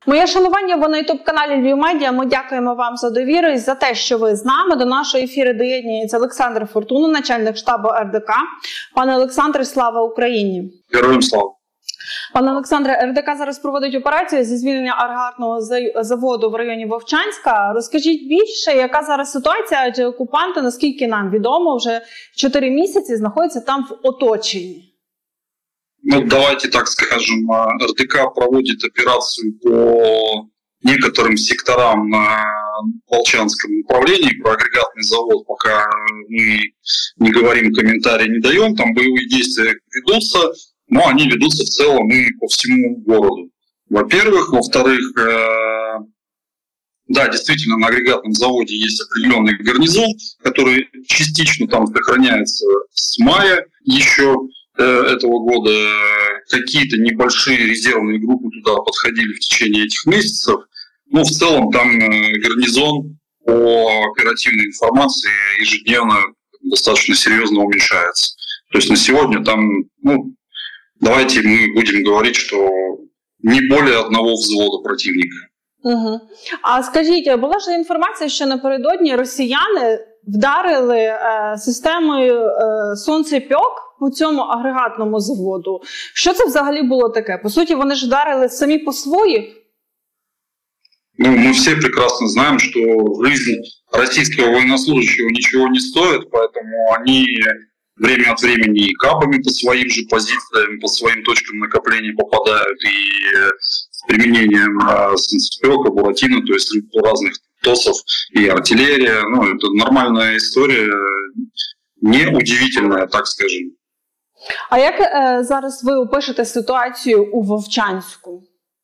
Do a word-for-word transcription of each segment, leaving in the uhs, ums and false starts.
Моє шанування, ви на ютуб-каналі Львів Медіа. Ми дякуємо вам за довіру і за те, що ви з нами. До нашого ефіру доєднується Олександр Фортуна, начальник штабу ер де ка. Пане Олександре, слава Україні! Героям слава! Пане Олександре, ер де ка зараз проводить операцію зі звільнення аграрного заводу в районі Вовчанська. Розкажіть більше, яка зараз ситуація, адже окупанти, наскільки нам відомо, вже чотири місяці знаходяться там в оточенні. Ну, давайте так скажем, ер де ка проводит операцию по некоторым секторам на Волчанском направлении. Про агрегатный завод пока мы не говорим, комментарий не даем. Там боевые действия ведутся, но они ведутся в целом и по всему городу. Во-первых. Во-вторых, э, да, действительно, на агрегатном заводе есть определенный гарнизон, который частично там сохраняется с мая еще этого года. Какие-то небольшие резервные группы туда подходили в течение этих месяцев, но в целом там гарнизон по оперативной информации ежедневно достаточно серьезно уменьшается. То есть на сегодня там, ну, давайте мы будем говорить, что не более одного взвода противника. Угу. А скажіть, була ж інформація, що напередодні росіяни вдарили е, системою е, сонцепьок по цьому агрегатному заводу. Що це взагалі було таке? По суті, вони ж вдарили самі по своїх? Ну, мы все прекрасно знаем, что жизнь российского военнослужащего ничего не стоит, поэтому они время от времени и кабами по своим же позициям, по своим точкам накопления попадают, и с применением солнцепёка, буратино, то есть разных тосов и артиллерия. Ну, это нормальная история, неудивительная, так скажем. А як е, зараз ви опишете ситуацію у Вовчанську?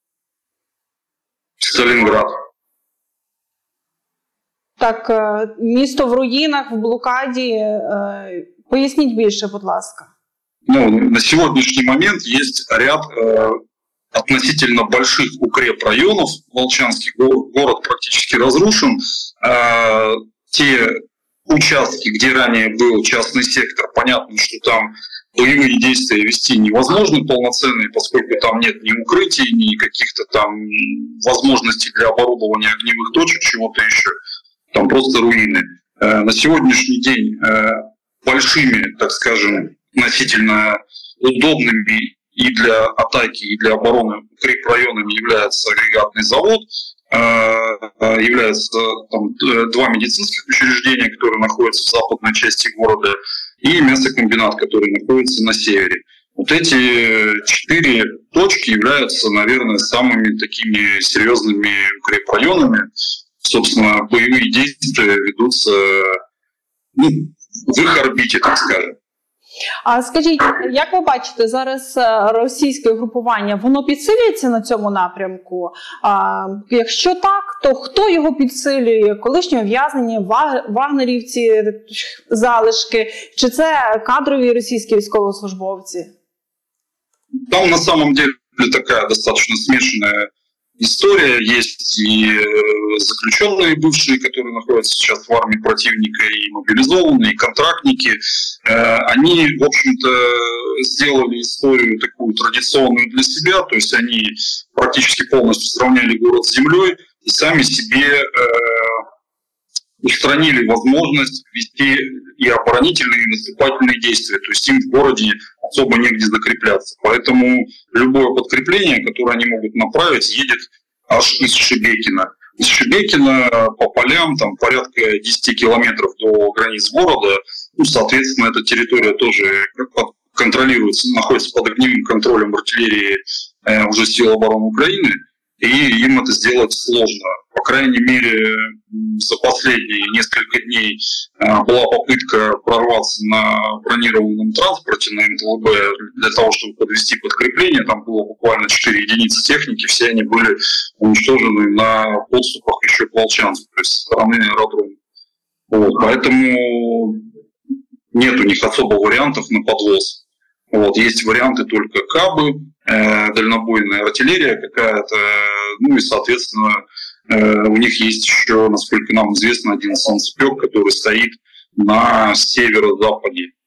Сталінград. Так, е, місто в руїнах, в блокаді. Е, поясніть більше, будь ласка. Ну, на сегодняшний момент есть ряд э, относительно больших укрепрайонов. Волчанский город практически разрушен. Э, те участки, где ранее был частный сектор, понятно, что там боевые действия вести невозможно полноценные, поскольку там нет ни укрытий, ни каких-то там возможностей для оборудования огневых точек, чего-то еще. Там просто руины. На сегодняшний день большими, так скажем, относительно удобными и для атаки, и для обороны укрепрайонами является агрегатный завод, являются там два медицинских учреждения, которые находятся в западной части города, и мясокомбинат, который находится на севере. Вот эти четыре точки являются, наверное, самыми такими серьезными укрепрайонами. Собственно, боевые действия ведутся, ну, в их орбіті, так скажемо. А скажіть, як ви бачите, зараз російське групування, воно підсилюється на цьому напрямку? А якщо так, то хто його підсилює? Колишні ув'язнені, вагнерівці, залишки? Чи це кадрові російські військовослужбовці? Там на самом деле такая достаточно смешанная история. Есть и заключенные бывшие, которые находятся сейчас в армии противника, и мобилизованные, и контрактники. Они, в общем-то, сделали историю такую традиционную для себя, то есть они практически полностью сравняли город с землей и сами себе устранили возможность вести и оборонительные, и наступательные действия. То есть им в городе особо негде закрепляться. Поэтому любое подкрепление, которое они могут направить, едет аж из Шебекина. Из Шебекина по полям, там порядка десять километров до границ города. Ну, соответственно, эта территория тоже контролируется, находится под огневым контролем артиллерии э, уже сил обороны Украины. И им это сделать сложно. По крайней мере, за последние несколько дней была попытка прорваться на бронированном транспорте, на эм тэ эл бэ, для того, чтобы подвести подкрепление. Там было буквально четыре единицы техники, все они были уничтожены на подступах еще к Волчанску, то есть со стороны аэродрома. Вот, поэтому нет у них особо вариантов на подвоз. Вот, есть варианты только кабы, э, дальнобойная артиллерия какая-то, ну и, соответственно, э, у них есть еще, насколько нам известно, один солнцепёк, который стоит на северо-западе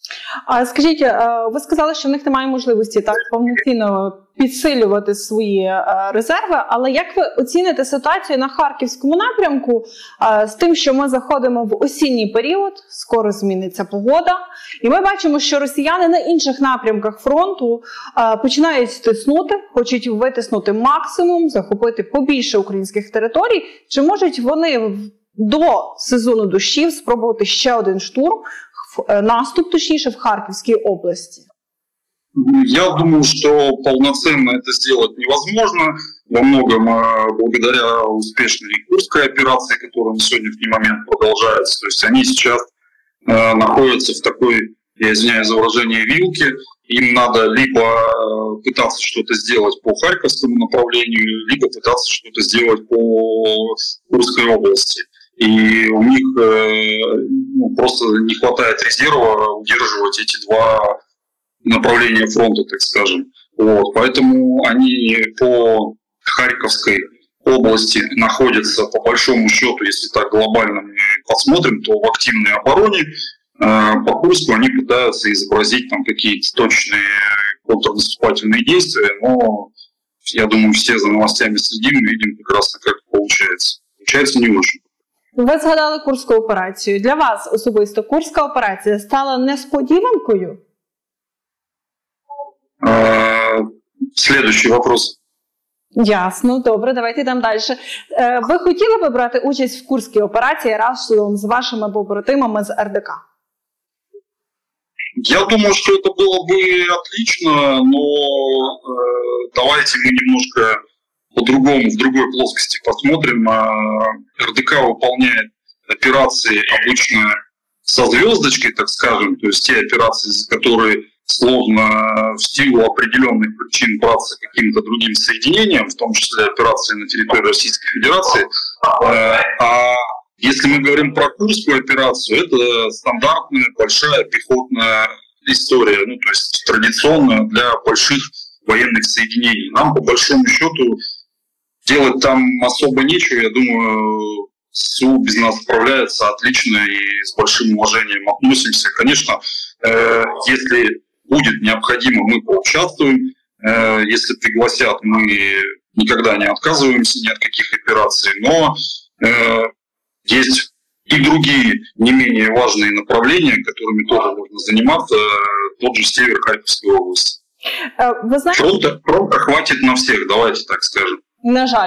А скажіть, ви сказали, що в них немає можливості так повноцінно підсилювати свої резерви, але як ви оціните ситуацію на Харківському напрямку з тим, що ми заходимо в осінній період, скоро зміниться погода, і ми бачимо, що росіяни на інших напрямках фронту починають тиснути, хочуть витиснути максимум, захопити побільше українських територій. Чи можуть вони до сезону дощів спробувати ще один штурм, наступ, точнее, в Харьковской области? Я думаю, что полноценно это сделать невозможно. Во многом благодаря успешной Курской операции, которая на сегодняшний момент продолжается. То есть они сейчас э, находятся в такой, я извиняюсь за выражение, вилке. Им надо либо пытаться что-то сделать по Харьковскому направлению, либо пытаться что-то сделать по Курской области. И у них э, ну, просто не хватает резерва удерживать эти два направления фронта, так скажем. Вот. Поэтому они по Харьковской области находятся, по большому счету, если так глобально мы посмотрим, то в активной обороне. Э, по Курску они пытаются изобразить там какие-то точные контрнаступательные действия, но я думаю, все за новостями следим и видим прекрасно, как получается. Получается не очень. Ви згадали Курську операцію. Для вас особисто Курська операція стала несподіванкою? Следующий вопрос. Ясно, добре, давайте йдемо далі. Ви хотіли би брати участь в Курській операції разом з вашими побратимами з ер де ка? Я думаю, что это было бы отлично, но э, давайте мы немножко по-другому, в другой плоскости посмотрим. эр дэ ка выполняет операции обычно со звездочкой, так скажем, то есть те операции, за которые сложно в силу определенных причин браться каким-то другим соединением, в том числе операции на территории Российской Федерации. А если мы говорим про Курскую операцию, это стандартная большая пехотная история, ну, то есть традиционная для больших военных соединений. Нам, по большому счету, делать там особо нечего. Я думаю, СУ без нас справляется отлично и с большим уважением относимся. Конечно, э, если будет необходимо, мы поучаствуем. Э, если пригласят, мы никогда не отказываемся ни от каких операций. Но э, есть и другие не менее важные направления, которыми тоже можно заниматься. Тот же север Харьковской области. Вы знаете... Фронта, фронта хватит на всех, давайте так скажем. На жаль.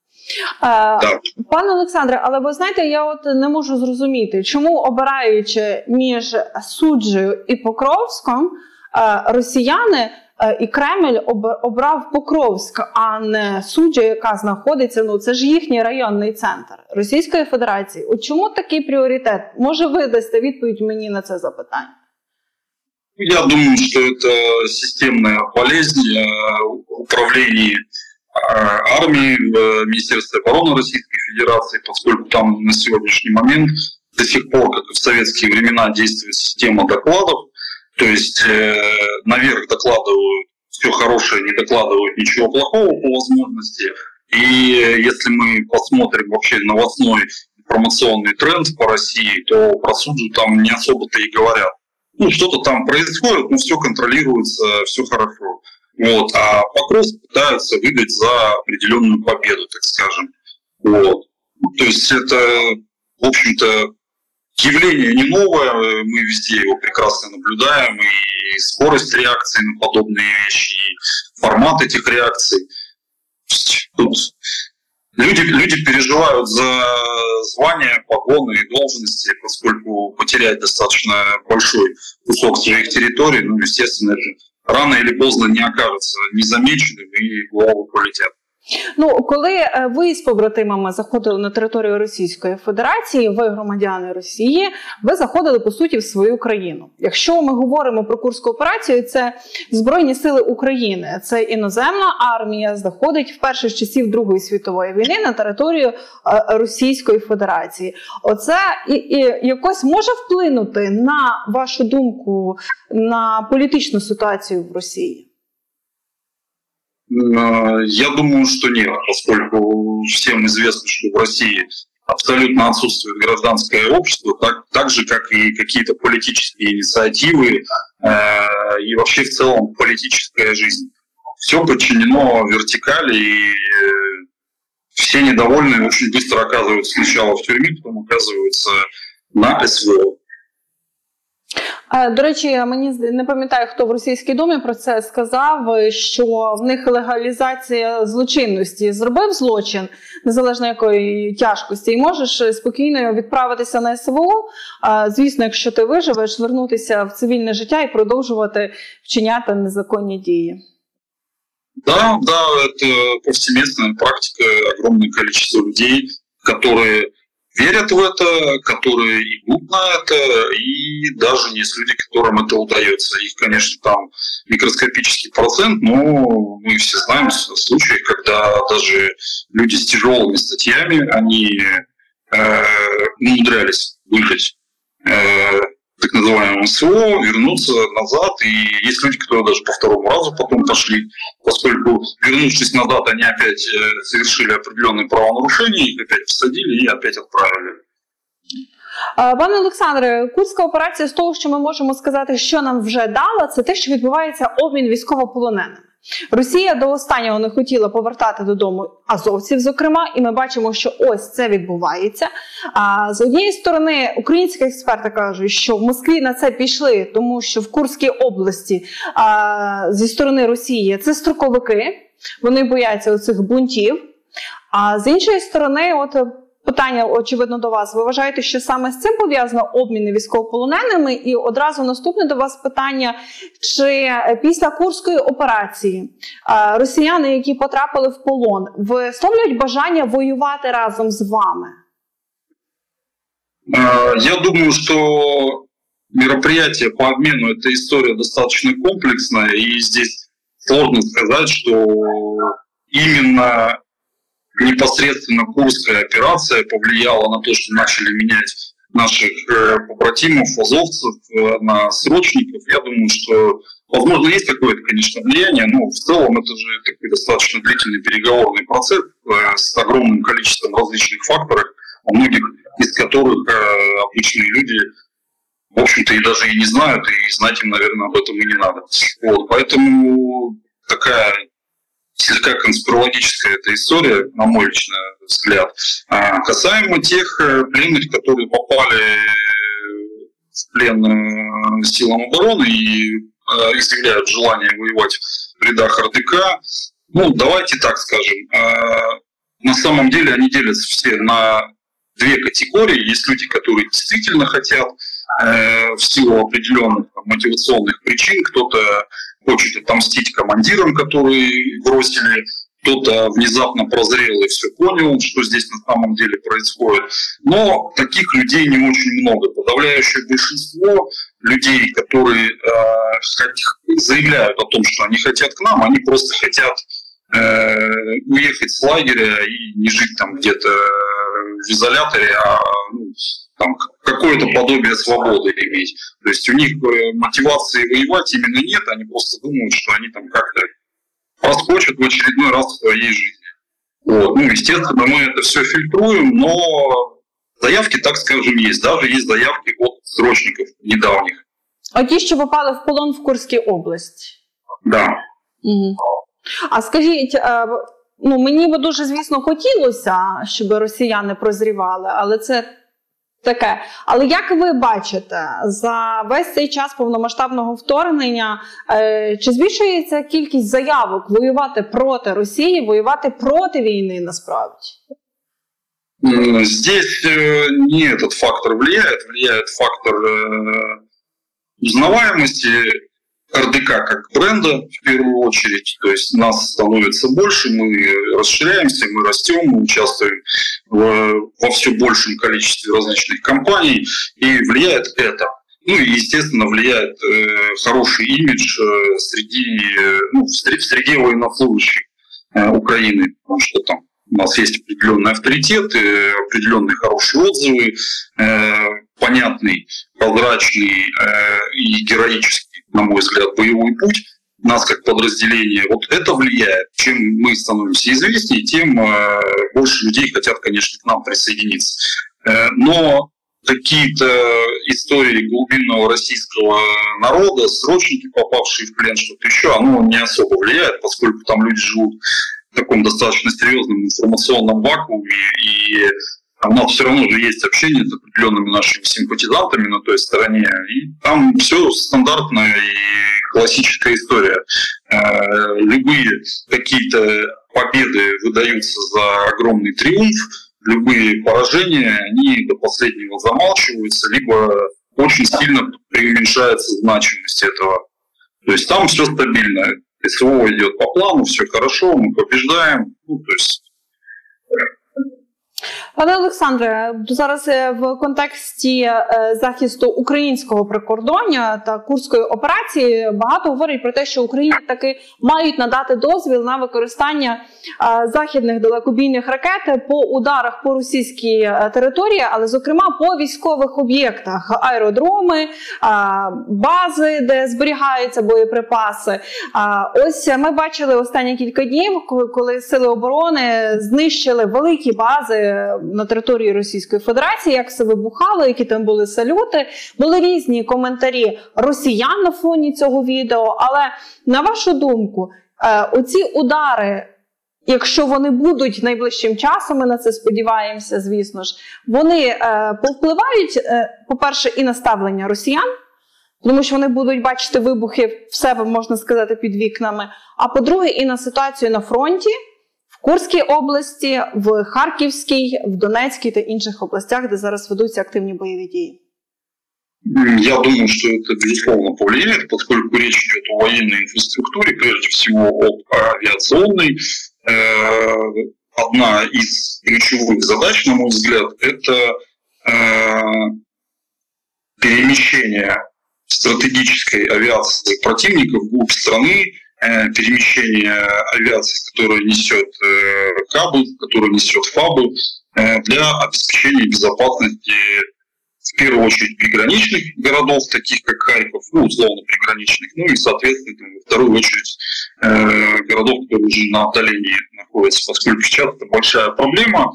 Так. Пане Олександре, але ви знаєте, я от не можу зрозуміти, чому, обираючи між Суджею і Покровськом, росіяни і Кремль обрав Покровськ, а не Суджа, яка знаходиться, ну це ж їхній районний центр Російської Федерації. От чому такий пріоритет? Може ви дасте відповідь мені на це запитання? Я думаю, что это системная болезнь управления армии в Министерстве обороны Российской Федерации, поскольку там на сегодняшний момент до сих пор, как и в советские времена, действует система докладов. То есть э, наверх докладывают все хорошее, не докладывают ничего плохого по возможности. И если мы посмотрим вообще новостной информационный тренд по России, то про Суджу там не особо-то и говорят. Ну, что-то там происходит, но все контролируется, все хорошо. Вот. А Покровск пытаются выдать за определенную победу, так скажем. Вот. То есть это, в общем-то, явление не новое, мы везде его прекрасно наблюдаем, и скорость реакции на подобные вещи, и формат этих реакций. Тут люди, люди переживают за звания, погоны и должности, поскольку потерять достаточно большой кусок своих территорий, ну, естественно, это рано или поздно не окажется незамеченным и головы полетят. Ну, коли ви з побратимами заходили на територію Російської Федерації, ви громадяни Росії, ви заходили, по суті, в свою країну. Якщо ми говоримо про Курську операцію, це Збройні сили України, це іноземна армія, заходить вперше з часів Другої світової війни на територію Російської Федерації. Оце і, і якось може вплинути на вашу думку, на політичну ситуацію в Росії? Я думаю, что нет, поскольку всем известно, что в России абсолютно отсутствует гражданское общество, так, так же, как и какие-то политические инициативы э, и вообще в целом политическая жизнь. Все подчинено вертикали, и э, все недовольные очень быстро оказываются сначала в тюрьме, потом оказываются на СВО. До речі, мені не пам'ятаю, хто в Російській Думі про це сказав, що в них легалізація злочинності. Зробив злочин, незалежно якої тяжкості, і можеш спокійно відправитися на СВО, звісно, якщо ти виживеш, вернутися в цивільне життя і продовжувати вчиняти незаконні дії. Да, да, это повсеместная практика, огромное количество людей, которые верят в это, которые идут на это, и даже есть люди, которым это удается. Их, конечно, там микроскопический процент, но мы все знаем случаи, когда даже люди с тяжелыми статьями, они э, умудрялись выжить э, так называемому СВО, вернуться назад. И есть люди, которые даже по второму разу потом пошли, поскольку, вернувшись назад, они опять совершили определенные правонарушения, их опять посадили и опять отправили. Пане Олександре, Курська операція, з того, що ми можемо сказати, що нам вже дала, це те, що відбувається обмін військовополоненими. Росія до останнього не хотіла повертати додому азовців, зокрема, і ми бачимо, що ось це відбувається. А з однієї сторони, українські експерти кажуть, що в Москві на це пішли, тому що в Курській області а, зі сторони Росії це строковики, вони бояться оцих бунтів. А з іншої сторони, от питання, очевидно, до вас. Ви вважаєте, що саме з цим пов'язано обміни військовополоненими? І одразу наступне до вас питання, чи після Курської операції росіяни, які потрапили в полон, висловлюють бажання воювати разом з вами? Я думаю, что мероприятие по обмену – это история достаточно комплексная, и здесь сложно сказать, что именно непосредственно Курская операция повлияла на то, что начали менять наших э, побратимов, азовцев э, на срочников. Я думаю, что, возможно, есть какое-то, конечно, влияние, но в целом это же такой достаточно длительный переговорный процесс э, с огромным количеством различных факторов, о многих из которых э, обычные люди, в общем-то, и даже и не знают, и знать им, наверное, об этом и не надо. Вот, поэтому такая слегка конспирологическая эта история, на мой личный взгляд. А касаемо тех пленных, которые попали в плен силам обороны и изъявляют желание воевать в рядах эр дэ ка, ну, давайте так скажем, на самом деле они делятся все на две категории. Есть люди, которые действительно хотят в силу определенных мотивационных причин, кто-то хочет отомстить командирам, которые бросили, кто-то внезапно прозрел и все понял, что здесь на самом деле происходит. Но таких людей не очень много. Подавляющее большинство людей, которые э, заявляют о том, что они хотят к нам, они просто хотят э, уехать с лагеря и не жить там где-то в изоляторе, а ну, там какое-то подобие свободы иметь. То есть у них мотивации воевать именно нет, они просто думают, что они там как-то проскочат в очередной раз в своей жизни. Вот. Ну, естественно, мы это все фильтруем, но заявки, так скажем, есть. Даже есть заявки от срочников недавних. А ті, що попали в полон в Курській області? Да. Угу. А скажіть, ну, мені би дуже, звісно, хотілося, щоб росіяни прозрівали, але це таке. Але як ви бачите, за весь цей час повномасштабного вторгнення, е, чи збільшується кількість заявок воювати проти Росії, воювати проти війни насправді? Здесь э, не этот фактор влияет, влияет фактор э, узнаваемости эр дэ ка как бренда в первую очередь. То есть нас становится больше, мы расширяемся, мы растем, мы участвуем в, во все большем количестве различных компаний, и влияет это. Ну и, естественно, влияет э, хороший имидж э, среди, э, ну, в среде военнослужащих э, Украины, потому что там у нас есть определенный авторитет, э, определенные хорошие отзывы, э, понятный, прозрачный э, и героический, на мой взгляд, боевой путь нас как подразделение, вот это влияет. Чем мы становимся известнее, тем э, больше людей хотят, конечно, к нам присоединиться. Э, но какие-то истории глубинного российского народа, срочники, попавшие в плен, что-то еще, оно не особо влияет, поскольку там люди живут в таком достаточно серьезном информационном вакууме, и у нас все равно же есть общение с определенными нашими симпатизантами на той стороне, и там все стандартная и классическая история. Любые какие-то победы выдаются за огромный триумф, любые поражения, они до последнего замалчиваются, либо очень сильно преуменьшается значимость этого. То есть там все стабильно. СВО идет по плану, все хорошо, мы побеждаем. Ну, то есть... Пане Олександре, зараз в контексті захисту українського прикордоння та Курської операції багато говорять про те, що Україні таки мають надати дозвіл на використання західних далекобійних ракет по ударах по російській території, але зокрема по військових об'єктах, аеродроми, бази, де зберігаються боєприпаси. Ось ми бачили останні кілька днів, коли Сили оборони знищили великі бази на території Російської Федерації, як все вибухало, які там були салюти. Були різні коментарі росіян на фоні цього відео, але на вашу думку, оці удари, якщо вони будуть найближчим часом, ми на це сподіваємося, звісно ж, вони повпливають, по-перше, і на ставлення росіян, тому що вони будуть бачити вибухи в себе, можна сказати, під вікнами, а по-друге, і на ситуацію на фронті, в Курській області, в Харківській, в Донецькій та інших областях, де зараз ведуться активні бойові дії? Я думаю, что это безусловно повлияет, поскольку речь идет о военной инфраструктуре, прежде всего об авиационной. Одна из ключевых задач, на мой взгляд, это перемещение стратегической авиации противника вглубь страны, перемещение авиации, которая несет кабы, которая несет фабы, для обеспечения безопасности, в первую очередь, приграничных городов, таких как Харьков, ну, условно приграничных, ну и, соответственно, во вторую очередь, городов, которые уже на отдалении находятся, поскольку сейчас это большая проблема.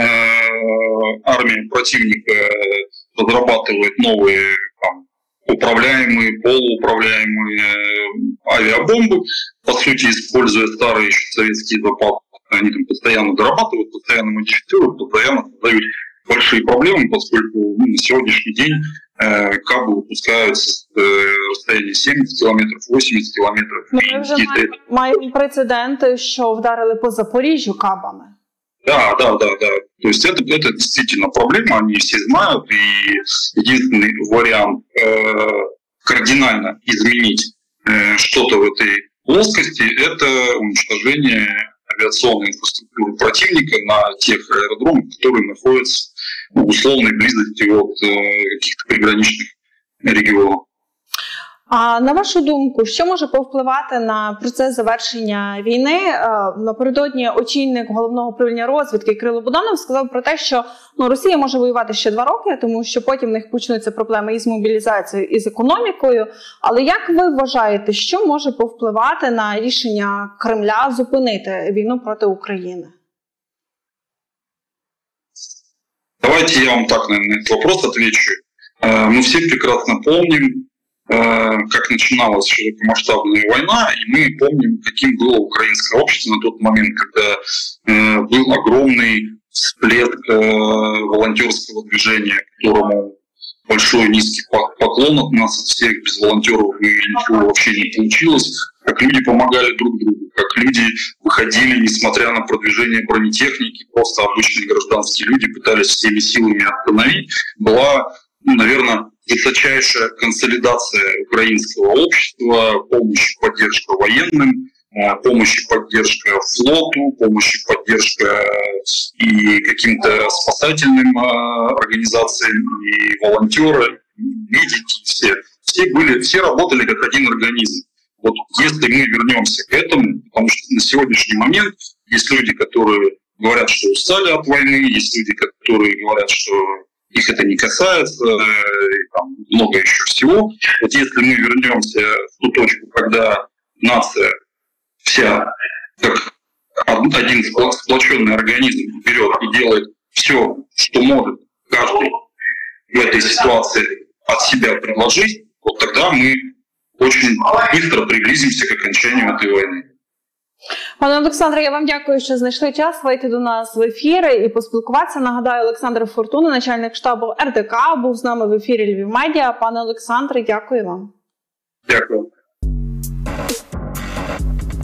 Армия противника разрабатывает новые там, управляемые, полууправляемые авиабомбы, по сути, используя старые еще советские запасы. Они там постоянно дорабатывают, постоянно модифицируют, постоянно создают большие проблемы, поскольку ну, на сегодняшний день э, кабы выпускаются с э, расстояния семьдесят километров, восемьдесят километров. Ми вже маємо, маємо прецеденти, що вдарили по Запоріжжю кабами. Да, да, да, да. То есть это, это действительно проблема, они все знают, и единственный вариант э, кардинально изменить э, что-то в этой плоскости – это уничтожение авиационной инфраструктуры противника на тех аэродромах, которые находятся в условной близости от э, каких-то приграничных регионов. А на вашу думку, що може повпливати на процес завершення війни? Напередодні очільник Головного управління розвідки Кирило Буданов сказав про те, що ну, Росія може воювати ще два роки, тому що потім в них почнуться проблеми із мобілізацією, і з економікою. Але як ви вважаєте, що може повпливати на рішення Кремля зупинити війну проти України? Давайте я вам так, наверное, на этот вопрос отвечу. Мы все прекрасно помним, как начиналась широкомасштабная война, и мы помним, каким было украинское общество на тот момент, когда э, был огромный всплеск э, волонтерского движения, которому большой низкий поклон от нас, от всех. Без волонтеров и ничего вообще не получилось. Как люди помогали друг другу, как люди выходили, несмотря на продвижение бронетехники, просто обычные гражданские люди пытались всеми силами остановить. Была, ну, наверное, высочайшая консолидация украинского общества, помощь и поддержка военным, помощь и поддержка флоту, помощь и поддержка и каким-то спасательным организациям, и волонтеры, медики, все. Все были, все работали как один организм. Вот если мы вернемся к этому, потому что на сегодняшний момент есть люди, которые говорят, что устали от войны, есть люди, которые говорят, что их это не касается, и там много еще всего. Вот если мы вернемся в ту точку, когда нация вся, как один сплоченный организм, берет и делает все, что может каждый в этой ситуации от себя предложить, вот тогда мы очень быстро приблизимся к окончанию этой войны. Пане Олександре, я вам дякую, що знайшли час вийти до нас в ефір і поспілкуватися. Нагадаю, Олександр Фортуна, начальник штабу ер де ка, був з нами в ефірі Львів Медіа. Пане Олександре, дякую вам. Дякую.